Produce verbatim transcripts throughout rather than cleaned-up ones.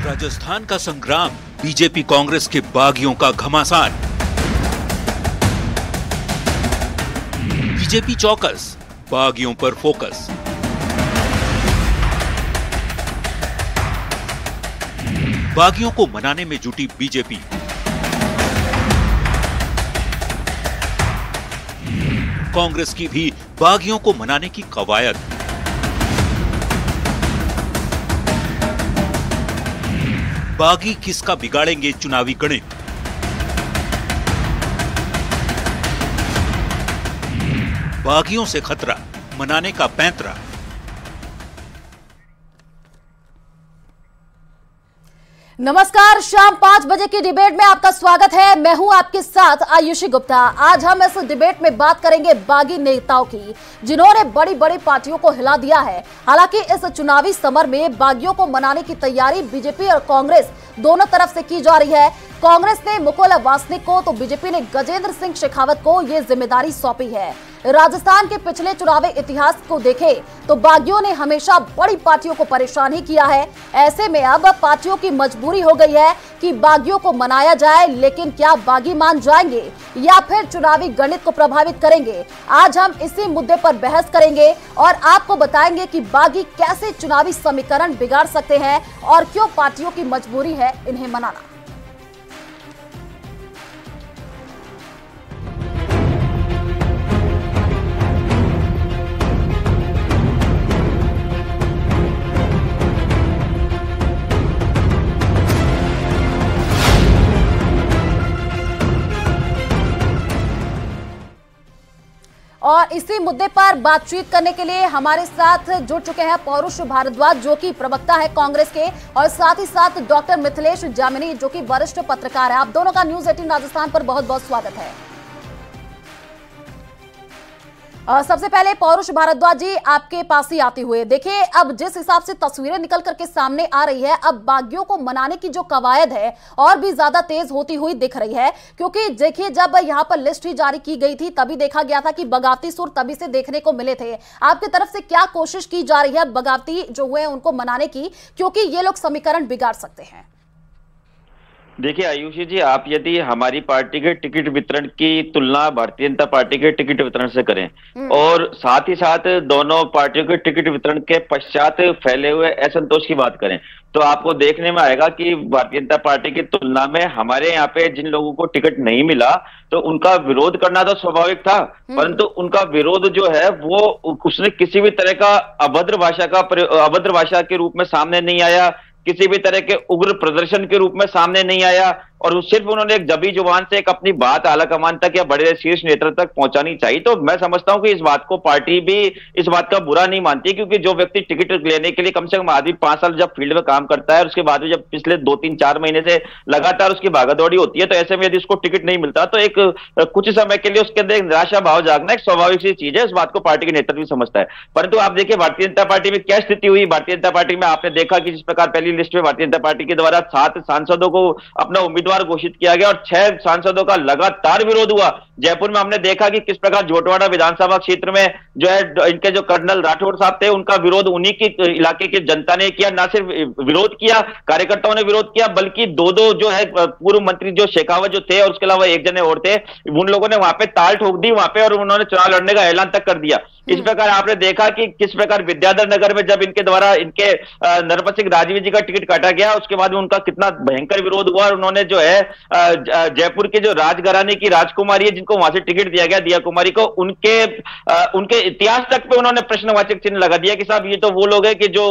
राजस्थान का संग्राम, बीजेपी कांग्रेस के बागियों का घमासान। बीजेपी चौकस, बागियों पर फोकस। बागियों को मनाने में जुटी बीजेपी। कांग्रेस की भी बागियों को मनाने की कवायद। बागी किसका बिगाड़ेंगे चुनावी गणित। बागियों से खतरा, मनाने का पैंतरा। नमस्कार, शाम पांच बजे की डिबेट में आपका स्वागत है। मैं हूं आपके साथ आयुषी गुप्ता। आज हम इस डिबेट में बात करेंगे बागी नेताओं की, जिन्होंने बड़ी बड़ी पार्टियों को हिला दिया है। हालांकि इस चुनावी समर में बागियों को मनाने की तैयारी बीजेपी और कांग्रेस दोनों तरफ से की जा रही है। कांग्रेस ने मुकुल वासनिक को तो बीजेपी ने गजेंद्र सिंह शेखावत को यह जिम्मेदारी सौंपी है। राजस्थान के पिछले चुनावी इतिहास को देखें तो बागियों ने हमेशा बड़ी पार्टियों को परेशान ही किया है। ऐसे में अब पार्टियों की मजबूरी हो गई है कि बागियों को मनाया जाए, लेकिन क्या बागी मान जाएंगे या फिर चुनावी गणित को प्रभावित करेंगे? आज हम इसी मुद्दे पर बहस करेंगे और आपको बताएंगे कि बागी कैसे चुनावी समीकरण बिगाड़ सकते हैं और क्यों पार्टियों की मजबूरी है इन्हें मनाना। और इसी मुद्दे पर बातचीत करने के लिए हमारे साथ जुड़ चुके हैं पौरुष भारद्वाज, जो कि प्रवक्ता है कांग्रेस के, और साथ ही साथ डॉक्टर मिथिलेश जामिनी, जो कि वरिष्ठ पत्रकार है। आप दोनों का न्यूज अठारह राजस्थान पर बहुत बहुत स्वागत है। Uh, सबसे पहले पौरुष भारद्वाज जी, आपके पास ही आते हुए, देखिए अब जिस हिसाब से तस्वीरें निकल करके सामने आ रही है, अब बागियों को मनाने की जो कवायद है और भी ज्यादा तेज होती हुई दिख रही है। क्योंकि देखिए, जब यहां पर लिस्ट ही जारी की गई थी तभी देखा गया था कि बगावती सुर तभी से देखने को मिले थे। आपकी तरफ से क्या कोशिश की जा रही है बगावती जो हुए उनको मनाने की, क्योंकि ये लोग समीकरण बिगाड़ सकते हैं? देखिए आयुषी जी, आप यदि हमारी पार्टी के टिकट वितरण की तुलना भारतीय जनता पार्टी के टिकट वितरण से करें और साथ ही साथ दोनों पार्टियों के टिकट वितरण के पश्चात फैले हुए असंतोष की बात करें, तो आपको देखने में आएगा कि भारतीय जनता पार्टी की तुलना में हमारे यहाँ पे जिन लोगों को टिकट नहीं मिला तो उनका विरोध करना तो स्वाभाविक था, परंतु उनका विरोध जो है वो उसने किसी भी तरह का अभद्र भाषा का अभद्र भाषा के रूप में सामने नहीं आया, किसी भी तरह के उग्र प्रदर्शन के रूप में सामने नहीं आया, और सिर्फ उन्होंने एक दबी जुबान से एक अपनी बात आला कमान तक या बड़े शीर्ष नेतृत्व तक पहुंचानी चाहिए। तो मैं समझता हूं कि इस बात को पार्टी भी इस बात का बुरा नहीं मानती, क्योंकि जो व्यक्ति टिकट लेने के लिए कम से कम आदमी पांच साल जब फील्ड में काम करता है, उसके बाद में जब पिछले दो तीन चार महीने से लगातार उसकी भागादौड़ी होती है, तो ऐसे में यदि उसको टिकट नहीं मिलता तो एक कुछ समय के लिए उसके अंदर निराशा भाव जागना एक स्वाभाविक सी चीज है। इस बात को पार्टी के नेतृत्व भी समझता है। परंतु आप देखिए भारतीय जनता पार्टी में क्या स्थिति हुई। भारतीय जनता पार्टी में आपने देखा कि जिस प्रकार पहली लिस्ट में भारतीय जनता पार्टी के द्वारा सात सांसदों को अपना उम्मीदवार घोषित किया गया और छह सांसदों का लगातार विरोध हुआ। जयपुर में हमने देखा कि किस प्रकार जोटवाड़ा विधानसभा क्षेत्र में जो है इनके जो कर्नल राठौड़ साहब थे उनका विरोध उन्हीं की इलाके की जनता ने किया। ना सिर्फ विरोध किया, कार्यकर्ताओं ने विरोध किया, बल्कि दो दो जो है पूर्व मंत्री जो शेखावत जो थे और उसके अलावा एक जने और थे, उन लोगों ने वहां पे ताल ठोक दी वहां पे और उन्होंने चुनाव लड़ने का ऐलान तक कर दिया। इस प्रकार आपने देखा कि किस प्रकार विद्याधर नगर में जब इनके द्वारा इनके नरपत सिंह राजवी जी का टिकट काटा गया, उसके बाद में उनका कितना भयंकर विरोध हुआ और उन्होंने जो है जयपुर के जो राजघराने की राजकुमारी है जिनको वहां से टिकट दिया गया, दिया कुमारी को, उनके उनके इतिहास तक पे उन्होंने प्रश्नवाचक चिन्ह लगा दिया कि साहब ये तो वो लोग हैं कि जो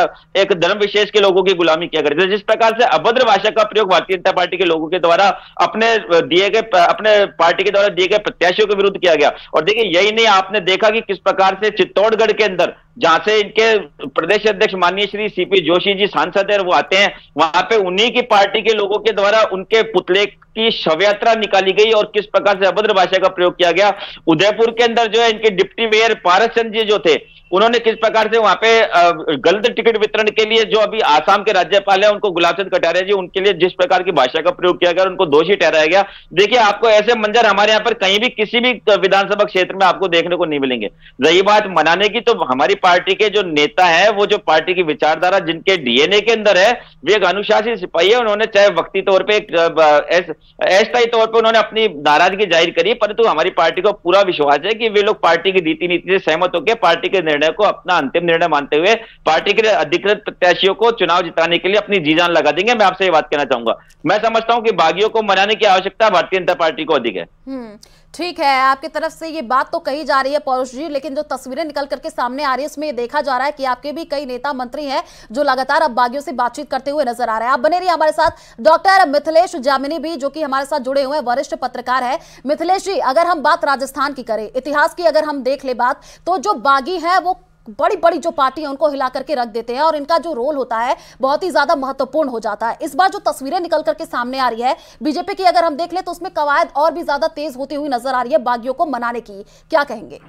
एक धर्म विशेष के लोगों की गुलामी किया करते थे। जिस प्रकार से अभद्र भाषा का प्रयोग भारतीय जनता पार्टी के लोगों के द्वारा अपने दिए गए अपने पार्टी के द्वारा दिए गए प्रत्याशियों के विरुद्ध किया गया। और देखिए यही नहीं, आपने देखा कि किस प्रकार से चित्तौड़गढ़ के अंदर जहां से इनके प्रदेश अध्यक्ष माननीय श्री सीपी जोशी जी सांसद है वो आते हैं, वहां पे उन्हीं की पार्टी के लोगों के द्वारा उनके पुतले की शव यात्रा निकाली गई और किस प्रकार से अभद्र भाषा का प्रयोग किया गया। उदयपुर के अंदर जो है इनके डिप्टी मेयर पारस चंद जी जो थे उन्होंने किस प्रकार से वहां पे गलत टिकट वितरण के लिए जो अभी आसाम के राज्यपाल है उनको गुलाब चंद कटारिया जी, उनके लिए जिस प्रकार की भाषा का प्रयोग किया गया, उनको दोषी ठहराया गया। देखिए, आपको ऐसे मंजर हमारे यहाँ पर कहीं भी किसी भी विधानसभा क्षेत्र में आपको देखने को नहीं मिलेंगे। रही बात मनाने की, तो हमारी पार्टी के जो नेता है, वो जो पार्टी की विचारधारा जिनके डीएनए के अंदर है, वे एक अनुशासित सिपाही है। उन्होंने चाहे वक्ती तौर पर अस्थायी तौर पर उन्होंने अपनी नाराजगी जाहिर करी, परंतु हमारी पार्टी को पूरा विश्वास है कि वे लोग पार्टी की रीति नीति से सहमत होकर पार्टी के निर्णय को अपना अंतिम निर्णय मानते हुए पार्टी के अधिकृत प्रत्याशियों को चुनाव जिताने के लिए अपनी जी जान लगा देंगे। मैं आपसे ये बात कहना चाहूंगा, मैं समझता हूं कि बागियों को मनाने की आवश्यकता भारतीय जनता पार्टी को अधिक है। हम्म ठीक है, आपकी तरफ से ये बात तो कही जा रही है पौरुष जी, लेकिन जो तस्वीरें निकल करके सामने आ रही है उसमें ये देखा जा रहा है कि आपके भी कई नेता मंत्री हैं जो लगातार अब बागियों से बातचीत करते हुए नजर आ रहे हैं। आप बने रहिए हमारे साथ। डॉक्टर मिथिलेश जामिनी भी जो कि हमारे साथ जुड़े हुए हैं, वरिष्ठ पत्रकार है। मिथिलेश जी, अगर हम बात राजस्थान की करें, इतिहास की अगर हम देख ले बात, तो जो बागी है वो बड़ी बड़ी जो पार्टी है उनको हिला करके रख देते हैं और इनका जो रोल होता है बहुत ही ज्यादा महत्वपूर्ण हो जाता है। इस बार जो तस्वीरें निकल करके सामने आ रही है बीजेपी की, अगर हम देख ले तो उसमें कवायद और भी ज्यादा तेज होती हुई नजर आ रही है बागियों को मनाने की, क्या कहेंगे?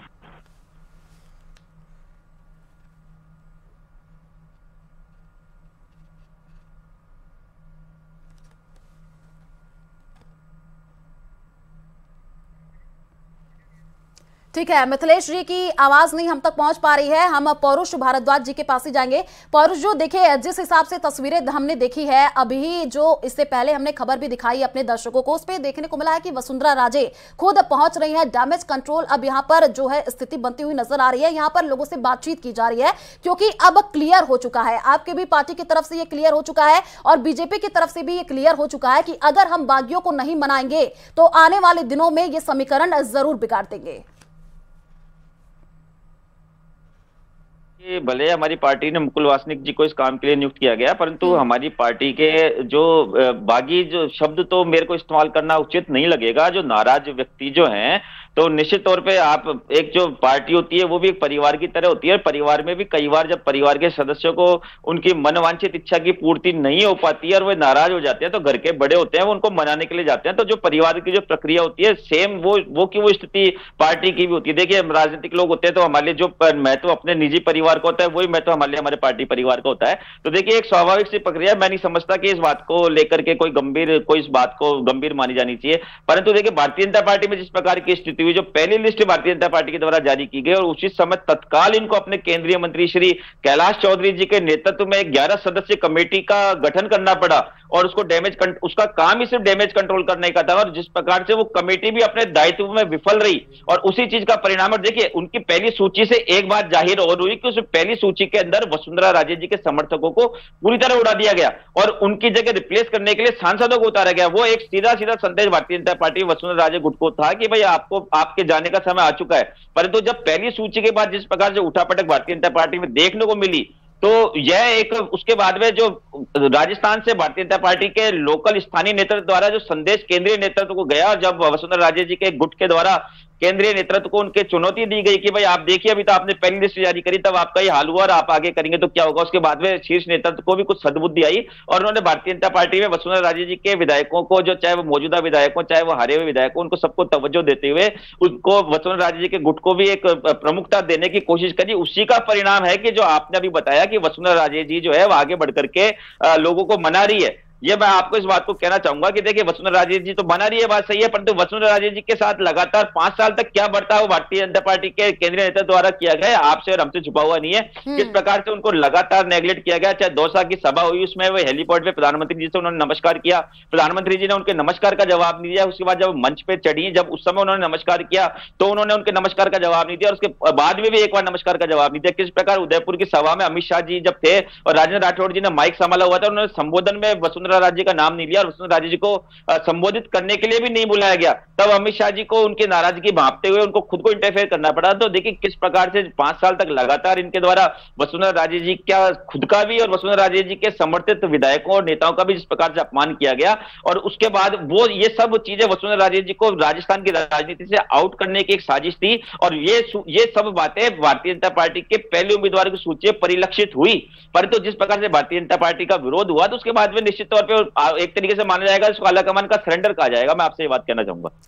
ठीक है, मिथिलेश जी की आवाज नहीं हम तक पहुंच पा रही है, हम पौरुष भारद्वाज जी के पास ही जाएंगे। पौरुष, जो देखिए जिस हिसाब से तस्वीरें हमने देखी है अभी, जो इससे पहले हमने खबर भी दिखाई अपने दर्शकों को, उस पर देखने को मिला है कि वसुंधरा राजे खुद पहुंच रही है। डैमेज कंट्रोल अब यहाँ पर जो है स्थिति बनती हुई नजर आ रही है, यहाँ पर लोगों से बातचीत की जा रही है क्योंकि अब क्लियर हो चुका है, आपके भी पार्टी की तरफ से ये क्लियर हो चुका है और बीजेपी की तरफ से भी ये क्लियर हो चुका है कि अगर हम बागियों को नहीं मनाएंगे तो आने वाले दिनों में ये समीकरण जरूर बिगाड़ देंगे। भले हमारी पार्टी ने मुकुल वासनिक जी को इस काम के लिए नियुक्त किया गया, परंतु हमारी पार्टी के जो बागी जो शब्द तो मेरे को इस्तेमाल करना उचित नहीं लगेगा। जो नाराज व्यक्ति जो हैं, तो निश्चित तौर पे आप, एक जो पार्टी होती है वो भी एक परिवार की तरह होती है। परिवार में भी कई बार जब परिवार के सदस्यों को उनकी मनवांछित इच्छा की पूर्ति नहीं हो पाती है और वे नाराज हो जाते हैं, तो घर के बड़े होते हैं वो उनको मनाने के लिए जाते हैं। तो जो परिवार की जो प्रक्रिया होती है, सेम वो वो की वो स्थिति पार्टी की भी होती है। देखिए, राजनीतिक लोग होते हैं तो हमारे लिए जो महत्व अपने निजी परिवार को होता है वही महत्व हमारे लिए हमारे पार्टी परिवार का होता है। तो देखिए, एक स्वाभाविक सी प्रक्रिया, मैं नहीं समझता कि इस बात को लेकर के कोई गंभीर कोई इस बात को गंभीर मानी जानी चाहिए। परंतु देखिए, भारतीय जनता पार्टी में जिस प्रकार की स्थिति हुई, जो पहली लिस्ट भारतीय जनता पार्टी के द्वारा जारी की गई और उसी समय तत्काल इनको अपने केंद्रीय मंत्री श्री कैलाश चौधरी जी के नेतृत्व में ग्यारह सदस्यीय कमेटी का गठन करना पड़ा और उसको डैमेज उसका काम ही सिर्फ डैमेज कंट्रोल करने का था। और जिस प्रकार से वो कमेटी भी अपने दायित्व में विफल रही और उसी चीज का परिणाम, और देखिए उनकी पहली सूची से एक बात जाहिर और हुई कि उस पहली सूची के अंदर वसुंधरा राजे जी के समर्थकों को पूरी तरह उड़ा दिया गया और उनकी जगह रिप्लेस करने के लिए सांसदों को उतारा गया। वो एक सीधा सीधा संदेश भारतीय जनता पार्टी वसुंधरा राजे गुट को था कि भाई आपको आपके जाने का समय आ चुका है। परंतु जब पहली सूची के बाद जिस प्रकार से उठापटक भारतीय जनता पार्टी में देखने को मिली, तो यह एक, उसके बाद में जो राजस्थान से भारतीय जनता पार्टी के लोकल स्थानीय नेतृत्व द्वारा जो संदेश केंद्रीय नेतृत्व को गया, और जब वसुंधरा राजे जी के गुट के द्वारा केंद्रीय नेतृत्व को उनके चुनौती दी गई कि भाई आप देखिए, अभी तो आपने पहली लिस्ट जारी करी, तब आपका ही हाल हुआ और आप आगे करेंगे तो क्या होगा। उसके बाद में शीर्ष नेतृत्व को भी कुछ सद्बुद्धि आई और उन्होंने भारतीय जनता पार्टी में वसुंधरा राजे जी के विधायकों को, जो चाहे वो मौजूदा विधायक हो चाहे वो हारे हुए विधायक हो, उनको सबको तवज्जो देते हुए उनको वसुंधरा राजे जी के गुट को भी एक प्रमुखता देने की कोशिश करी। उसी का परिणाम है कि जो आपने अभी बताया कि वसुंधरा राजे जी जो है वो आगे बढ़ करके लोगों को मना रही है। ये मैं आपको इस बात को कहना चाहूंगा कि देखिए, वसुंधरा राजे जी तो बना रही है, बात सही है, परंतु वसुंधरा राजे जी के साथ लगातार पांच साल तक क्या बढ़ता है वो भारतीय जनता पार्टी के केंद्रीय नेता द्वारा किया गया है, आपसे और हमसे छुपा हुआ नहीं है। किस प्रकार से उनको लगातार नेग्लेक्ट किया गया। चाहे दौसा की सभा हुई, उसमें वो हेलीपोर्ट पे प्रधानमंत्री जी से उन्होंने नमस्कार किया, प्रधानमंत्री जी ने उनके नमस्कार का जवाब नहीं दिया। उसके बाद जब मंच पे चढ़ी, जब उस समय उन्होंने नमस्कार किया तो उन्होंने उनके नमस्कार का जवाब नहीं दिया और उसके बाद में भी एक बार नमस्कार का जवाब नहीं दिया। किस प्रकार उदयपुर की सभा में अमित शाह जी जब थे और राजेंद्र राठौड़ जी ने माइक संभाला हुआ था, उन्होंने संबोधन में वसुंधरा राजे का नाम और वसुंधरा राजे जी को संबोधित करने के लिए भी नहीं बुलाया गया। तब अमित शाह जी को उनकी नाराजगी भांपते हुए उनको खुद को इंटरफेयर करना पड़ा। तो देखिए किस प्रकार से पांच साल तक लगातार इनके द्वारा वसुंधरा राजे जी का खुद का भी और वसुंधरा राजे जी के समर्थित विधायकों और नेताओं का भी जिस प्रकार से अपमान किया गया, और उसके बाद वो ये सब चीजें वसुंधरा राजे जी को राजस्थान की राजनीति से आउट करने की एक साजिश थी। और ये ये सब बातें भारतीय जनता पार्टी के पहले उम्मीदवार की सूची में परिलक्षित हुई, परंतु जिस प्रकार से भारतीय जनता पार्टी का विरोध हुआ तो उसके बाद में निश्चित तौर पर एक तरीके से माना जाएगा इसको आलाकमान का सरेंडर कहा जाएगा। मैं आपसे ये बात कहना चाहूंगा।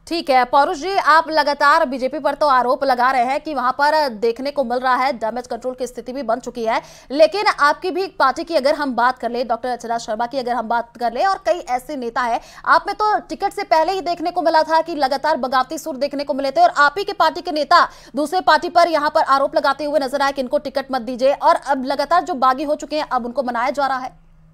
ठीक है पौरुष जी, आप लगातार बीजेपी पर तो आरोप लगा रहे हैं कि वहां पर देखने को मिल रहा है डैमेज कंट्रोल की स्थिति भी बन चुकी है, लेकिन आपकी भी पार्टी की अगर हम बात कर ले, डॉक्टर अर्चना शर्मा की अगर हम बात कर ले, और कई ऐसे नेता हैं, आप में तो टिकट से पहले ही देखने को मिला था कि लगातार बगावती सुर देखने को मिले थे, और आप ही के पार्टी के नेता दूसरे पार्टी पर यहाँ पर आरोप लगाते हुए नजर आए कि इनको टिकट मत दीजिए, और अब लगातार जो बागी हो चुके हैं अब उनको मनाया जा रहा है।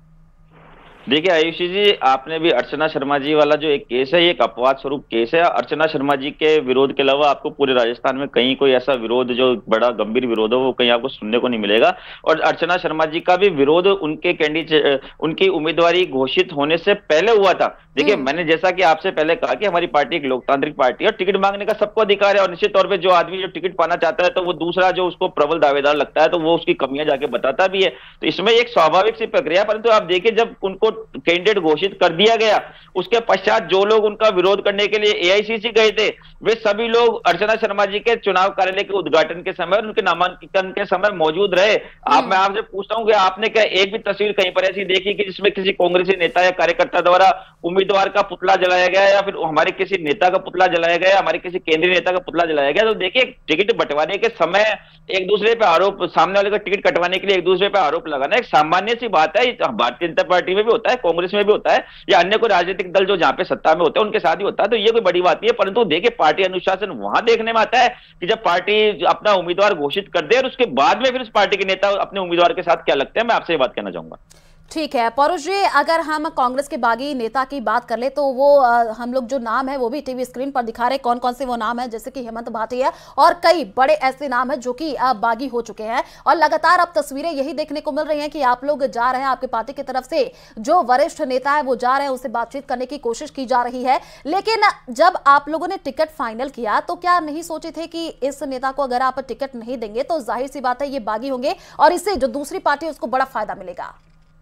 देखिए आयुषी जी, आपने भी अर्चना शर्मा जी वाला जो एक केस है, ये एक अपवाद स्वरूप केस है। अर्चना शर्मा जी के विरोध के अलावा आपको पूरे राजस्थान में कहीं कोई ऐसा विरोध जो बड़ा गंभीर विरोध हो वो कहीं आपको सुनने को नहीं मिलेगा। और अर्चना शर्मा जी का भी विरोध उनके कैंडिडेट उनकी उम्मीदवारी घोषित होने से पहले हुआ था। देखिए, मैंने जैसा कि आपसे पहले कहा कि हमारी पार्टी एक लोकतांत्रिक पार्टी है और टिकट मांगने का सबको अधिकार है, और निश्चित तौर पर जो आदमी जो टिकट पाना चाहता है तो वो दूसरा जो उसको प्रबल दावेदार लगता है तो वो उसकी कमियां जाके बताता भी है। तो इसमें एक स्वाभाविक सी प्रक्रिया, परंतु आप देखिए जब उनको कैंडिडेट घोषित कर दिया गया उसके पश्चात जो लोग उनका विरोध करने के लिए एआईसीसी गए थे वे सभी लोग अर्चना शर्मा जी के चुनाव कार्यालय के उद्घाटन के समय उनके नामांकन के समय मौजूद रहे। आप मैं आपसे पूछता हूं कि आपने क्या एक भी तस्वीर कहीं पर ऐसी देखी कि जिसमें किसी कांग्रेसी नेता या कार्यकर्ता द्वारा उम्मीदवार का पुतला जलाया गया या फिर हमारे किसी नेता का पुतला जलाया गया, हमारे किसी केंद्रीय नेता का पुतला जलाया गया? तो देखिए, टिकट बंटवाने के समय एक दूसरे पे आरोप, सामने वाले का टिकट कटवाने के लिए एक दूसरे पे आरोप लगाना एक सामान्य सी बात है। भारतीय जनता पार्टी में भी होता है, कांग्रेस में भी होता है, या अन्य कोई राजनीतिक दल जो जहां पे सत्ता में होता है उनके साथ ही होता है। तो ये कोई बड़ी बात नहीं है, परंतु देखिए पार्टी अनुशासन वहां देखने में आता है कि जब पार्टी अपना उम्मीदवार घोषित कर दे और उसके बाद में फिर उस पार्टी के नेता अपने उम्मीदवार के साथ क्या लगते हैं। मैं आपसे ये बात कहना चाहूंगा। ठीक है पौरुष जी, अगर हम कांग्रेस के बागी नेता की बात कर ले तो वो आ, हम लोग जो नाम है वो भी टीवी स्क्रीन पर दिखा रहे, कौन कौन से वो नाम है, जैसे कि हेमंत भाटिया और कई बड़े ऐसे नाम है जो कि बागी हो चुके हैं, और लगातार अब तस्वीरें यही देखने को मिल रही हैं कि आप लोग जा रहे हैं, आपके पार्टी की तरफ से जो वरिष्ठ नेता है वो जा रहे हैं, उससे बातचीत करने की कोशिश की जा रही है। लेकिन जब आप लोगों ने टिकट फाइनल किया तो क्या नहीं सोचे थे कि इस नेता को अगर आप टिकट नहीं देंगे तो जाहिर सी बात है ये बागी होंगे और इससे जो दूसरी पार्टी है उसको बड़ा फायदा मिलेगा?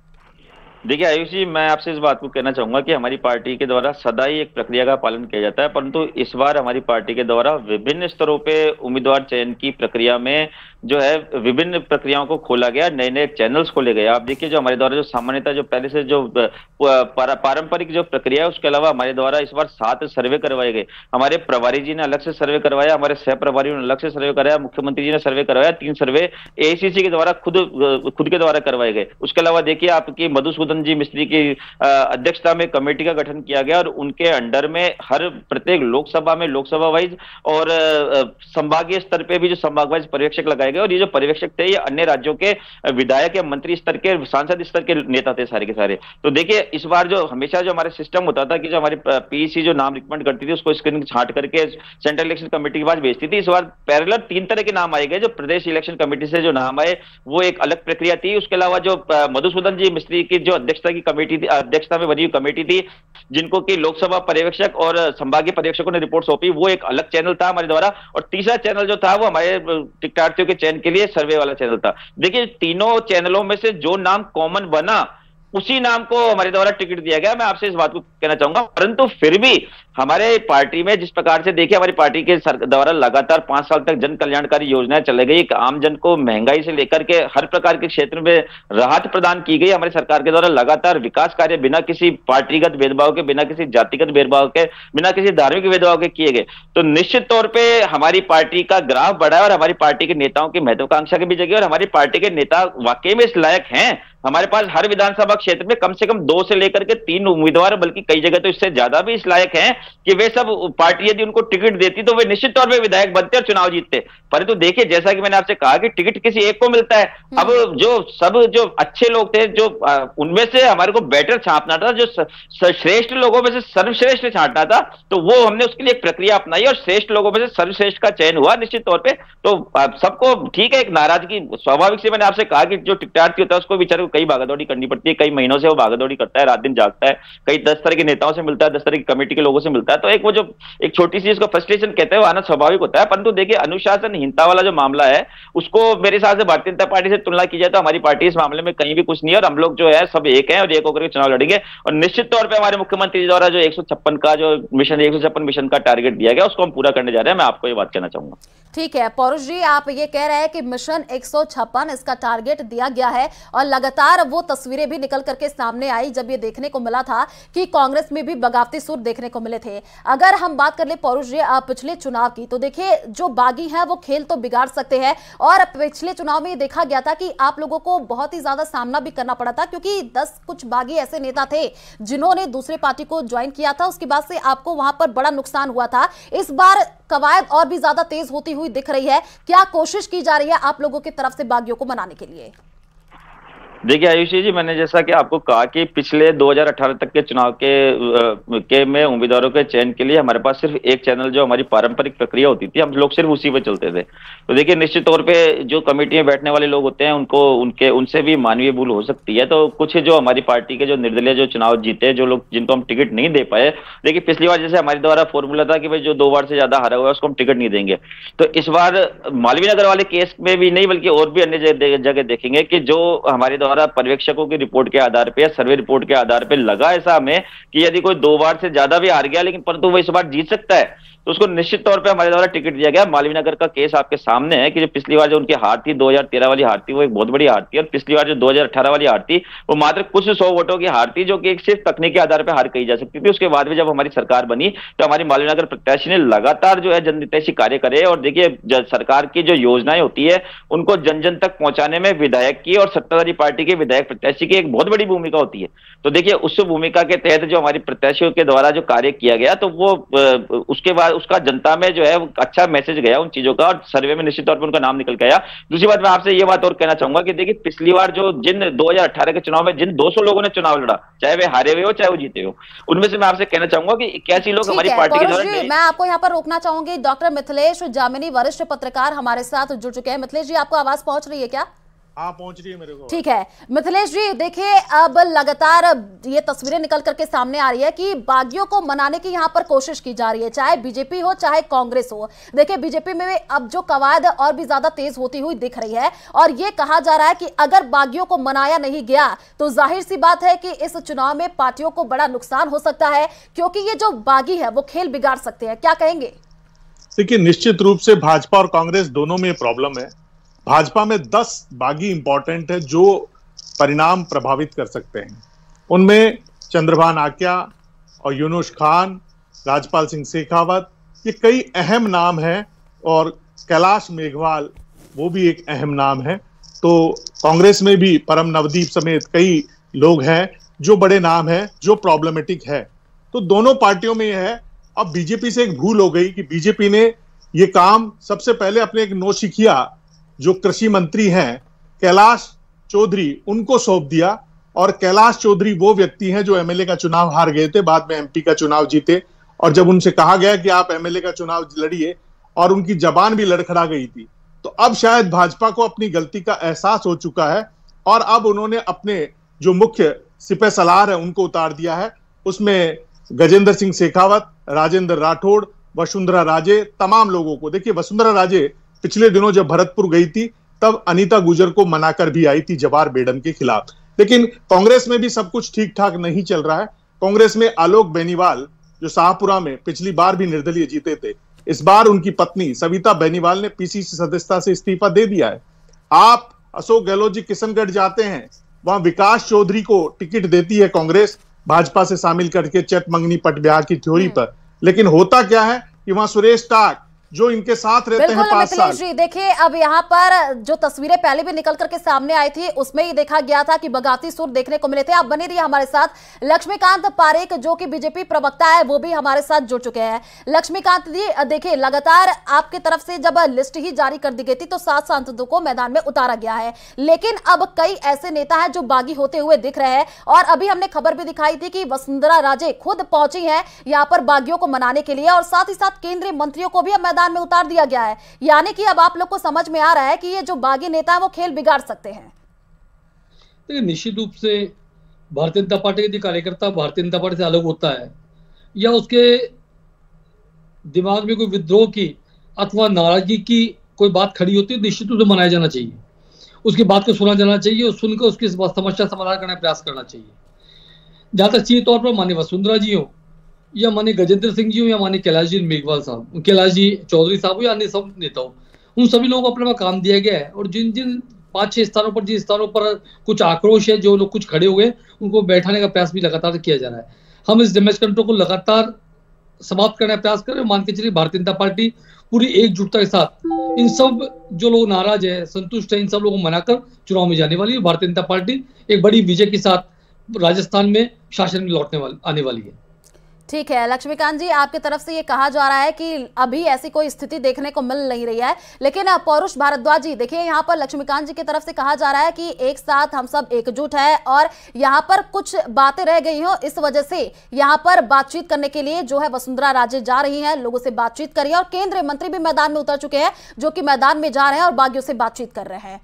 देखिए आयुष जी, मैं आपसे इस बात को कहना चाहूंगा कि हमारी पार्टी के द्वारा सदा ही एक प्रक्रिया का पालन किया जाता है, परंतु इस बार हमारी पार्टी के द्वारा विभिन्न स्तरों पे उम्मीदवार चयन की प्रक्रिया में जो है विभिन्न प्रक्रियाओं को खोला गया, नए नए चैनल्स खोले गए। आप देखिए, जो हमारे द्वारा जो सामान्यतः जो पहले से जो पारंपरिक जो प्रक्रिया है उसके अलावा हमारे द्वारा इस बार सात सर्वे करवाए गए। हमारे प्रभारी जी ने अलग से सर्वे करवाया, हमारे सह प्रभारियों ने अलग से सर्वे कराया, मुख्यमंत्री जी ने सर्वे करवाया, तीन सर्वे एआईसीसी के द्वारा खुद खुद के द्वारा करवाए गए। उसके अलावा देखिए, आपकी मधुसूदन जी मिस्त्री की अध्यक्षता में कमेटी का गठन किया गया और उनके अंडर में हर प्रत्येक लोकसभा में लोकसभा वाइज और संभागीय स्तर पे भी जो संभाग वाइज पर्यवेक्षक लगाए गए, और ये जो पर्यवेक्षक थे ये अन्य राज्यों के विधायक या मंत्री स्तर के, सांसद स्तर के नेता थे सारे के सारे। तो देखिए, इस बार जो हमेशा जो हमारे सिस्टम होता था कि जो हमारी पीसी जो नाम रिकमेंड करती थी उसको स्क्रीनिंग छांट करके सेंट्रल इलेक्शन कमेटी के पास भेजती थी। इस बार पैरेलल तीन तरह के नाम आए गए। जो प्रदेश इलेक्शन कमेटी से जो नाम आए वो एक अलग प्रक्रिया थी। उसके अलावा जो मधुसूदन जी मिस्त्री की जो अध्यक्षता की कमेटी थी, अध्यक्षता में बनी हुई कमेटी थी, जिनको कि लोकसभा पर्यवेक्षक और संभागीय पर्यवेक्षकों ने रिपोर्ट सौंपी, वो एक अलग चैनल था हमारे द्वारा। और तीसरा चैनल जो था वो हमारे टिकटार्थियों के चयन के लिए सर्वे वाला चैनल था। देखिए, तीनों चैनलों में से जो नाम कॉमन बना उसी नाम को हमारे द्वारा टिकट दिया गया। मैं आपसे इस बात को कहना चाहूंगा, परंतु फिर भी हमारे पार्टी में जिस प्रकार से देखिए, हमारी पार्टी के द्वारा लगातार पांच साल तक जन कल्याणकारी योजनाएं चलाई गई, आम जन को महंगाई से लेकर के हर प्रकार के क्षेत्र में राहत प्रदान की गई। हमारी सरकार के द्वारा लगातार विकास कार्य बिना किसी पार्टीगत भेदभाव के, बिना किसी जातिगत भेदभाव के, बिना किसी धार्मिक भेदभाव के किए गए। तो निश्चित तौर पर हमारी पार्टी का ग्राफ बढ़ा है और हमारी पार्टी के नेताओं की महत्वाकांक्षा की भी जगह, और हमारी पार्टी के नेता वाकई में इस लायक हैं। हमारे पास हर विधानसभा क्षेत्र में कम से कम दो से लेकर के तीन उम्मीदवार, बल्कि कई जगह तो इससे ज्यादा भी इस लायक हैं कि वे सब पार्टी यदि उनको टिकट देती तो वे निश्चित तौर पे विधायक बनते और चुनाव जीतते। परंतु देखिए, जैसा कि मैंने आपसे कहा कि टिकट किसी एक को मिलता है। अब जो सब जो अच्छे लोग थे, जो उनमें से हमारे को बेटर छांटना था, जो श्रेष्ठ लोगों में से सर्वश्रेष्ठ छांटना था, तो वो हमने उसके लिए एक प्रक्रिया अपनाई और श्रेष्ठ लोगों में से सर्वश्रेष्ठ का चयन हुआ निश्चित तौर पर। तो सबको ठीक है, एक नाराजगी स्वाभाविक से, मैंने आपसे कहा कि जो टिकटार्थी होता है उसको बेचारे कई भागदौड़ी करनी पड़ती है, कई महीनों से वो भागदौड़ी करता है, रात दिन जागता है, कई दस तरह के नेताओं से मिलता है, दस तरह की कमेटी के लोगों से मिलता है। तो एक वो जो एक छोटी सी इसको फ्रस्ट्रेशन कहते हैं वो आना स्वाभाविक होता है। परंतु देखिए, अनुशासनहीनता वाला जो मामला है उसको मेरे हिसाब से भारतीय जनता पार्टी से तुलना की जाए तो हमारी पार्टी इस मामले में कहीं भी कुछ नहीं है, और हम लोग जो है सब एक है और एक होकर चुनाव लड़ेंगे। और निश्चित तौर पर हमारे मुख्यमंत्री द्वारा जो एक सौ छप्पन का जो मिशन एक सौ छप्पन मिशन का टारगेट दिया गया उसको हम पूरा करने जा रहे हैं। मैं आपको ये बात कहना चाहूंगा। ठीक है पौरुष जी, आप ये कह रहे हैं कि मिशन एक सौ छप्पन इसका टारगेट दिया गया है और लगातार वो तस्वीरें भी निकल करके सामने आई जब ये देखने को मिला था कि कांग्रेस में भी बगावती सुर देखने को मिले थे। अगर हम बात कर ले पौरुष जी पिछले चुनाव की, तो देखिए जो बागी हैं वो खेल तो बिगाड़ सकते हैं और पिछले चुनाव में ये देखा गया था कि आप लोगों को बहुत ही ज्यादा सामना भी करना पड़ा था, क्योंकि दस कुछ बागी ऐसे नेता थे जिन्होंने दूसरे पार्टी को ज्वाइन किया था, उसके बाद से आपको वहां पर बड़ा नुकसान हुआ था। इस बार कवायद और भी ज्यादा तेज होती हुई दिख रही है, क्या कोशिश की जा रही है आप लोगों की तरफ से बागियों को मनाने के लिए? देखिए आयुषी जी, मैंने जैसा कि आपको कहा कि पिछले दो हज़ार अठारह तक के चुनाव के के में उम्मीदवारों के चयन के लिए हमारे पास सिर्फ एक चैनल जो हमारी पारंपरिक प्रक्रिया होती थी, हम लोग सिर्फ उसी पे चलते थे। तो देखिए निश्चित तौर पे जो कमेटी में बैठने वाले लोग होते हैं उनको उनके उनसे भी मानवीय भूल हो सकती है। तो कुछ जो हमारी पार्टी के जो निर्दलीय जो चुनाव जीते, जो लोग जिनको हम टिकट नहीं दे पाए, देखिए पिछली बार जैसे हमारे द्वारा फॉर्मूला था कि भाई जो दो बार से ज्यादा हारा हुआ है उसको हम टिकट नहीं देंगे, तो इस बार मालवीय नगर वाले केस में भी नहीं बल्कि और भी अन्य जगह देखेंगे कि जो हमारे द्वारा पर्यवेक्षकों की रिपोर्ट के आधार पे या सर्वे रिपोर्ट के आधार पे लगा ऐसा हमें कि यदि कोई दो बार से ज्यादा भी हार गया लेकिन परंतु वो इस बार जीत सकता है, तो उसको निश्चित तौर पे हमारे द्वारा टिकट दिया गया। मालवीय नगर का केस आपके सामने है कि जो पिछली बार जो उनकी हार थी दो हज़ार तेरह वाली हार थी, वो एक बहुत बड़ी हार थी, और पिछली बार जो दो हज़ार अठारह वाली हार थी वो मात्र कुछ सौ वोटों की हार थी, जो कि एक सिर्फ तकनीकी आधार पर हार कही जा सकती थी। उसके बाद भी जब हमारी सरकार बनी तो हमारी मालवीय नगर प्रत्याशी ने लगातार जो है जनहितैषी कार्य करे, और देखिए सरकार की जो योजनाएं होती है उनको जन जन तक पहुंचाने में विधायक की और सत्ताधारी पार्टी के विधायक प्रत्याशी की एक बहुत बड़ी भूमिका होती है। तो देखिए उस भूमिका के तहत जो हमारी प्रत्याशियों के द्वारा जो कार्य किया गया, तो वो उसके बाद उसका जनता में जो है अच्छा मैसेज गया उन चीजों का, और सर्वे में निश्चित तौर पर उनका नाम निकल के आया। दूसरी बात मैं आपसे ये बात और कहना चाहूंगा कि देखिए पिछली बार जो जिन दो हज़ार अठारह के चुनाव में जिन दो सौ लोगों ने चुनाव लड़ा, चाहे वे हारे हुए हो चाहे वो जीते हो, उनमें से मैं आपसे कहना चाहूंगा कि इक्यासी लोग हमारी पार्टी के द्वारा। मैं आपको यहाँ पर रोकना चाहूंगी, डॉक्टर मिथिलेश जामिनी वरिष्ठ पत्रकार हमारे साथ जुड़ चुके हैं। मिथिलेश जी, आपको आवाज पहुंच रही है क्या? हाँ पहुंच रही है मेरे को। ठीक है मिथिलेश जी, देखिए अब लगातार ये तस्वीरें निकल करके सामने आ रही है कि बागियों को मनाने की यहाँ पर कोशिश की जा रही है, चाहे बीजेपी हो चाहे कांग्रेस हो। देखिए बीजेपी में अब जो कवायद और भी ज्यादा तेज होती हुई दिख रही है, और ये कहा जा रहा है कि अगर बागियों को मनाया नहीं गया तो जाहिर सी बात है कि इस चुनाव में पार्टियों को बड़ा नुकसान हो सकता है, क्योंकि ये जो बागी है वो खेल बिगाड़ सकते हैं। क्या कहेंगे? देखिए निश्चित रूप से भाजपा और कांग्रेस दोनों में प्रॉब्लम है। भाजपा में दस बागी इंपॉर्टेंट है जो परिणाम प्रभावित कर सकते हैं। उनमें चंद्रभान आक्या और यूनुस खान, राजपाल सिंह शेखावत, ये कई अहम नाम हैं, और कैलाश मेघवाल वो भी एक अहम नाम है। तो कांग्रेस में भी परम नवदीप समेत कई लोग हैं जो बड़े नाम हैं, जो प्रॉब्लमेटिक है। तो दोनों पार्टियों में यह है। अब बीजेपी से एक भूल हो गई कि बीजेपी ने ये काम सबसे पहले अपने एक नौसिखिया जो कृषि मंत्री हैं कैलाश चौधरी उनको सौंप दिया, और कैलाश चौधरी वो व्यक्ति हैं जो एमएलए का चुनाव हार गए थे, बाद में एमपी का चुनाव जीते, और जब उनसे कहा गया कि आप एमएलए का चुनाव लड़िए और उनकी जबान भी लड़खड़ा गई थी, तो अब शायद भाजपा को अपनी गलती का एहसास हो चुका है, और अब उन्होंने अपने जो मुख्य सिपह सलार है उनको उतार दिया है। उसमें गजेंद्र सिंह शेखावत, राजेंद्र राठौड़, वसुंधरा राजे, तमाम लोगों को। देखिए वसुंधरा राजे पिछले दिनों जब भरतपुर गई थी तब अनीता गुजर को मनाकर भी आई थी जवाहर बेडन के खिलाफ। लेकिन कांग्रेस में भी सब कुछ ठीक ठाक नहीं चल रहा है। कांग्रेस में आलोक बेनीवाल जो शाहपुरा में पिछली बार भी निर्दलीय जीते थे, इस बार उनकी पत्नी सविता बेनीवाल ने पीसीसी सदस्यता से इस्तीफा दे दिया है। आप अशोक गहलोत जी किशनगढ़ जाते हैं, वहां विकास चौधरी को टिकट देती है कांग्रेस भाजपा से शामिल करके चटमंगनी पट ब्याह की थ्योरी पर, लेकिन होता क्या है कि वहां सुरेश टाक जो इनके साथ रहते हैं पांच साल। जी देखिए अब यहाँ पर जो तस्वीरें पहले भी निकल करके सामने आई थी उसमें ही देखा गया था कि बगावती सुर देखने को मिले थे। आप बने रहिए हमारे साथ। लक्ष्मीकांत पारेख जो कि बीजेपी प्रवक्ता है वो भी हमारे साथ जुड़ चुके हैं। लक्ष्मीकांत जी देखिए लगातार आपकी तरफ से जब लिस्ट ही जारी कर दी गई थी तो सात सांसदों को मैदान में उतारा गया है, लेकिन अब कई ऐसे नेता हैं जो बागी होते हुए दिख रहे हैं, और अभी हमने खबर भी दिखाई थी कि वसुंधरा राजे खुद पहुंची है यहाँ पर बागियों को मनाने के लिए, और साथ ही साथ केंद्रीय मंत्रियों को भी अब मैदान में उतार दिया गया है। यानी कि अब आप लोग को समझ में आ रहा है कि ये जो बागी नेता है वो खेल बिगाड़ सकते हैं। देखिए निश्चित रूप से भारतीय जनता पार्टी के कार्यकर्ता भारतीय जनता पार्टी से अलग होता है, या उसके दिमाग में कोई विद्रोह की अथवा नाराजगी की कोई बात खड़ी होती है, निश्चित रूप से मनाया जाना चाहिए, उसकी बात को सुना जाना चाहिए और सुनकर उसकी समस्या समाधान करने का प्रयास करना चाहिए। जहां तक सीधे तौर पर माननीय वसुंधरा जी हो या माने गजेंद्र सिंह जी हो या माने कैलाश जी मेघवाल साहब, कैलाश जी चौधरी साहब हो या अन्य सब नेता हो, उन सभी लोगों को अपने में काम दिया गया है। और जिन जिन पांच छह स्थानों पर जिन स्थानों पर कुछ आक्रोश है, जो लोग कुछ खड़े हुए, उनको बैठाने का प्रयास भी लगातार किया जा रहा है। हम इस डैमेज कंट्रोल को लगातार समाप्त करने का प्रयास करें। मान के चलिए भारतीय जनता पार्टी पूरी एकजुटता के साथ इन सब जो लोग नाराज है, संतुष्ट है, इन सब लोगों को मनाकर चुनाव में जाने वाली है। भारतीय जनता पार्टी एक बड़ी विजय के साथ राजस्थान में शासन में लौटने वाली आने वाली है। ठीक है लक्ष्मीकांत जी, आपकी तरफ से ये कहा जा रहा है कि अभी ऐसी कोई स्थिति देखने को मिल नहीं रही है, लेकिन पौरुष भारद्वाज जी देखिए, यहाँ पर लक्ष्मीकांत जी की तरफ से कहा जा रहा है कि एक साथ हम सब एकजुट है और यहाँ पर कुछ बातें रह गई हो, इस वजह से यहाँ पर बातचीत करने के लिए जो है वसुंधरा राजे जा रही हैं, लोगों से बातचीत करिए। और केंद्रीय मंत्री भी मैदान में उतर चुके हैं, जो कि मैदान में जा रहे हैं और बागियों से बातचीत कर रहे हैं।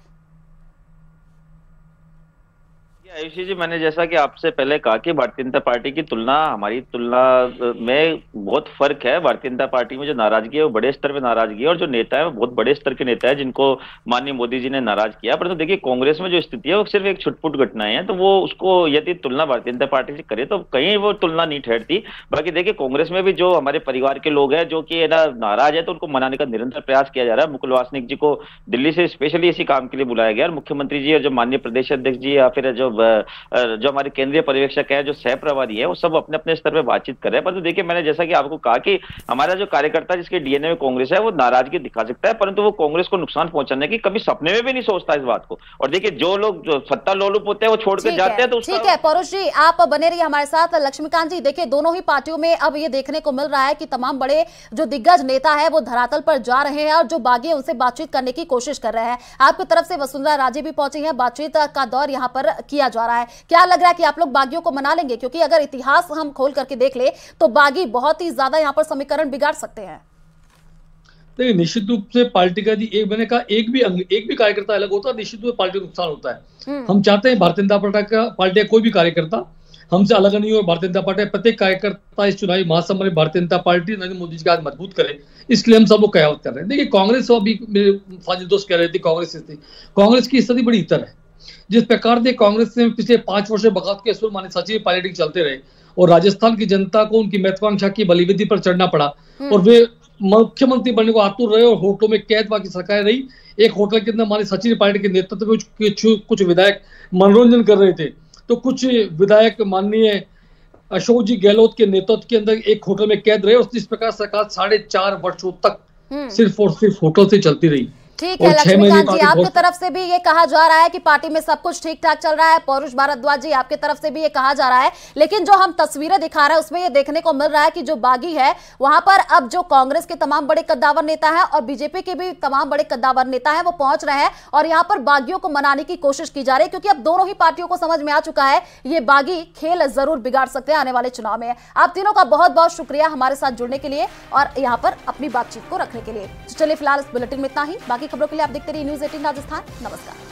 आयुषी जी, मैंने जैसा कि आपसे पहले कहा कि भारतीय जनता पार्टी की तुलना हमारी तुलना में बहुत फर्क है। भारतीय जनता पार्टी में जो नाराजगी है वो बड़े स्तर पे नाराजगी है, और जो नेता है वो बहुत बड़े स्तर के नेता है जिनको माननीय मोदी जी ने नाराज किया। परंतु देखिए, कांग्रेस में जो स्थिति है वो सिर्फ एक छुटपुट घटनाएं हैं, तो वो उसको यदि तुलना भारतीय जनता पार्टी से करे तो कहीं वो तुलना नहीं ठहरती। बाकी देखिए, कांग्रेस में भी जो हमारे परिवार के लोग हैं जो कि ना नाराज है, तो उनको मनाने का निरंतर प्रयास किया जा रहा है। मुकुल वासनिक जी को दिल्ली से स्पेशली इसी काम के लिए बुलाया गया, और मुख्यमंत्री जी और जो माननीय प्रदेश अध्यक्ष जी या फिर जो जो हमारे केंद्रीय पर्यवेक्षक है, जो सह प्रभारी है, वो सब अपने अपने स्तर पे बातचीत कर रहे हैं। परंतु देखिए, मैंने जैसा कि आपको कहा कि हमारा जो कार्यकर्ता जिसके डीएनए में कांग्रेस है, वो नाराजगी दिखा सकता है, परंतु वो कांग्रेस को नुकसान पहुंचाने की कभी सपने में भी नहीं सोचता इस बात को। और देखिए, जो लोग जो सत्ता लोलुप होते हैं वो छोड़ कर जाते हैं। तो ठीक है पौरुष जी, आप बने रहिए हमारे साथ। लक्ष्मीकांत जी देखिए, दोनों ही पार्टियों में अब ये देखने को मिल रहा है कि तमाम बड़े जो दिग्गज नेता है वो धरातल पर जा रहे हैं और जो बागी है उनसे बातचीत करने की कोशिश कर रहे हैं। आपकी तरफ से वसुंधरा राजे भी पहुंची है, बातचीत का दौर यहाँ पर किया जा रहा है। क्या लग रहा है कि आप लोग बागियों को मना लेंगे? क्योंकि अगर इतिहास हम खोल करके देख ले तो बागी बहुत ही ज्यादा यहाँ पर समीकरण बिगाड़ सकते हैं। देखिए, निश्चित रूप से पार्टी का यदि एक मैंने कहा एक भी अंग, एक भी कार्यकर्ता अलग होता है, निश्चित रूप से पार्टी को नुकसान होता है। हम चाहते हैं भारतीय जनता पार्टी का पार्टी कोई भी कार्यकर्ता हमसे अलग नहीं हो। भारतीय जनता पार्टी प्रत्येक कार्यकर्ता इस चुनावी महासमर में भारतीय जनता पार्टी नरेंद्र मोदी जी का हाथ मजबूत करे, इसलिए हम सब लोग कयावत कर रहे हैं। देखिए, कांग्रेस अभी फाजिल दोस्त कह रहे थे कांग्रेस स्थिति, कांग्रेस की स्थिति बड़ी इतर है। जिस प्रकार से कांग्रेस ने पिछले पांच वर्ष बगावत के असुर माने सचिव पायलटिंग चलते रहे और राजस्थान की जनता को उनकी महत्वाकांक्षा की बलिवेदी पर चढ़ना पड़ा और वे मुख्यमंत्री बनने को आतुर रहे और होटलों में कैद बाकी सरकार रही। एक होटल के अंदर माने सचिन पायलट के नेतृत्व में कुछ विधायक मनोरंजन कर रहे थे, तो कुछ विधायक माननीय अशोक जी गहलोत के नेतृत्व के अंदर एक होटल में कैद रहे और इस प्रकार सरकार साढ़े चार वर्षों तक सिर्फ और सिर्फ होटल से चलती रही। ठीक है लक्ष्मीकांत जी, आपकी तरफ से भी ये कहा जा रहा है कि पार्टी में सब कुछ ठीक ठाक चल रहा है। पौरुष भारद्वाज जी, आपकी तरफ से भी ये कहा जा रहा है, लेकिन जो हम तस्वीरें दिखा रहे हैं उसमें ये देखने को मिल रहा है कि जो बागी है वहां पर अब जो कांग्रेस के तमाम बड़े कद्दावर नेता है और बीजेपी के भी तमाम बड़े कद्दावर नेता है वो पहुंच रहे हैं और यहाँ पर बागियों को मनाने की कोशिश की जा रही है, क्योंकि अब दोनों ही पार्टियों को समझ में आ चुका है ये बागी खेल जरूर बिगाड़ सकते हैं आने वाले चुनाव में। आप तीनों का बहुत बहुत शुक्रिया हमारे साथ जुड़ने के लिए और यहाँ पर अपनी बातचीत को रखने के लिए। चलिए फिलहाल इस बुलेटिन में इतना ही, बाकी खबरों के लिए आप देखते रहिए न्यूज़ अठारह राजस्थान। नमस्कार।